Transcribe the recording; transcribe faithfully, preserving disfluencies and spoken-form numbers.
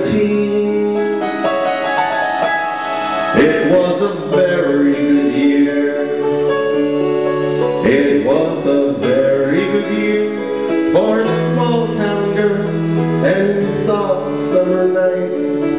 seventeen. It was a very good year. It was a very good year for small town girls and soft summer nights.